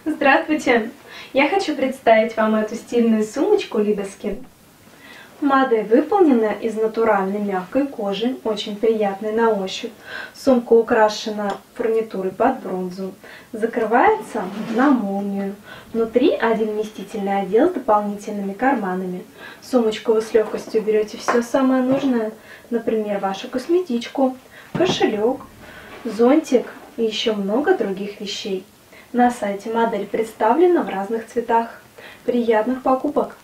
Здравствуйте! Я хочу представить вам эту стильную сумочку Libeskin. Модель выполнена из натуральной мягкой кожи, очень приятной на ощупь. Сумка украшена фурнитурой под бронзу. Закрывается на молнию. Внутри один вместительный отдел с дополнительными карманами. В сумочку вы с легкостью берете все самое нужное, например, вашу косметичку, кошелек, зонтик и еще много других вещей. На сайте модель представлена в разных цветах. Приятных покупок!